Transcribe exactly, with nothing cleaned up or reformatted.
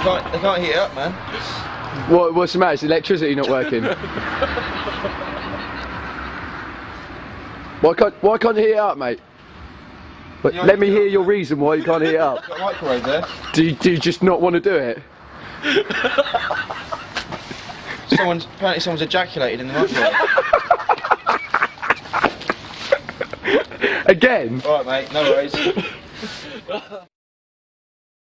can't, they can't heat it up, man. What, what's the matter? Is the electricity not working? Why can't, why can't you heat it up, mate? But let me hear your reason why you can't heat it up. Got a microwave there. Do you, do you just not want to do it? Someone's, apparently someone's ejaculated in the microwave. Again? Alright mate, no worries.